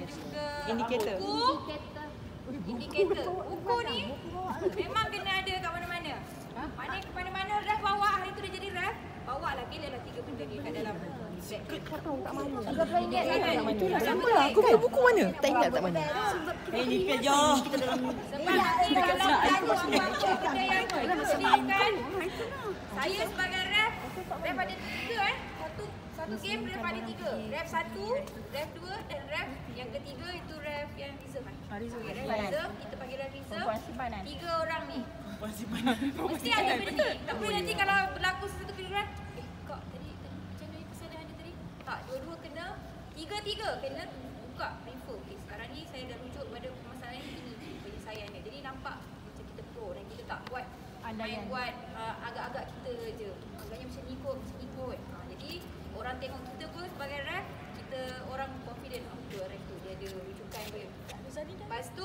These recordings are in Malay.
juga Indikator. Indikator. Buku ni memang kena ada kat mana-mana. Mana ke mana-mana ref bawa hari tu dia jadi ref. Bawa lah, pilihlah 3 benda ni kat dalam beg. Aku punya buku mana? Tak ingat tak mana. Ini kerja. Sebab nanti kalau ada benda yang disediakan, saya sebagai ref ada 3 Satu game ref ada 3. Ref 1, ref 2 dan ref yang ketiga itu ref yang reserve. Ref reserve, kita panggil ref reserve. 3 orang ni. Mesti ada benda ni. Tak boleh nanti kalau berlaku sesuatu keliruan, kak tadi macam mana pesan ada tadi? Tak, dua-dua kena, tiga kena buka info. Okay, sekarang ni saya dah rujuk pada permasalahan ini penyelesaian dia. Jadi nampak macam kita pro dan kita tak buat main buat agak-agak kita je. Agaknya macam ni kot. Jadi orang tengok kita pun sebagai ref, kita orang confident betul ref tu dia ada rujukan dia. Lepas tu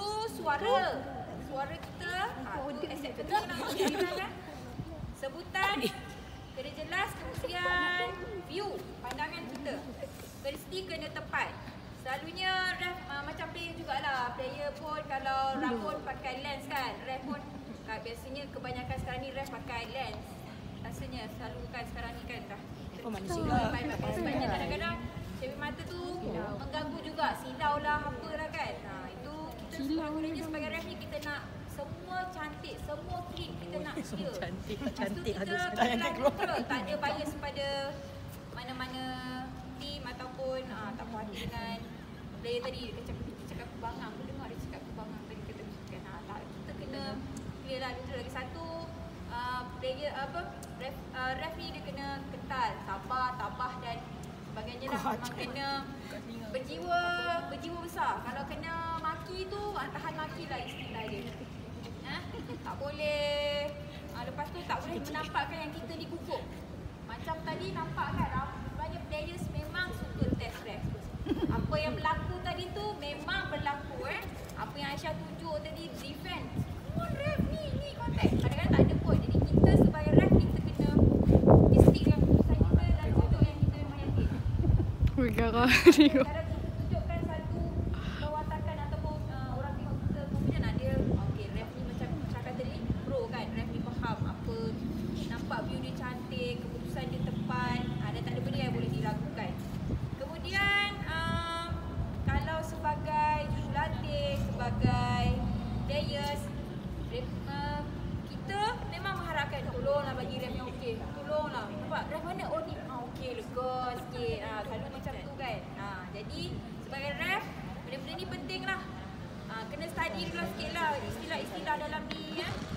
suara kita tu acceptable kan? Sebutan kena jelas, kemudian view pandangan kita mesti kena tepat. Selalunya ref macam player jugalah. Player pun kalau rambut pakai lens kan, ref pun biasanya kebanyakan sekarang ni ref pakai lens. Rasanya selalu kan sekarang ni kan dah sebabnya kadang-kadang cermin mata tu mengganggu juga, silau lah apalah kan. Itu kita sebenarnya sebagai ref ni kita nak semua cantik, semua clean, kita nak clear. Cantik harus kita control, tak ada bias pada mana-mana team ataupun tak puas hati dengan player tadi. Dia cakap kebangang, aku dengar dia cakap kebangang tadi kata kan. Tak, kita kena clear lah. Dulu lagi satu player ref ni dia kena kental, sabar, tabah dan sebagainya lah. Memang kena berjiwa besar. Kalau kena maki tu tahan maki lah istilah dia. Tak boleh lepas tu tak boleh menampakkan yang kita dikukuh. Macam tadi nampak kan banyak players memang suka test ref. Apa yang berlaku tadi tu memang berlaku Apa yang Aisyah tunjuk tadi defense. Semua ref ni konteks. Kadang-kadang tak ada pun. Jadi kita sebagai ref kita kena stickkan keputusan kita dan tunjuk yang kita memang yakin. Bergarah tengok. Cara tunjukkan satu perwatakan ataupun orang tengok kita confident dia. Okay, ref ni macam cakap tadi pro kan. Ref ni faham apa, nampak view dia cantik, keputusan dia tepat, dan tak ada benda yang boleh diragukan. Kemudian kalau sebagai jurulatih, sebagai players, kita memang mengharapkan tolonglah bagi ref yang okey. Tolonglah. Nampak ref mana? Oh ni okey, lega sikit. Selalu macam tu kan. Jadi sebagai ref, benda-benda ni penting lah. Kena study dulu sikit lah istilah-istilah dalam ni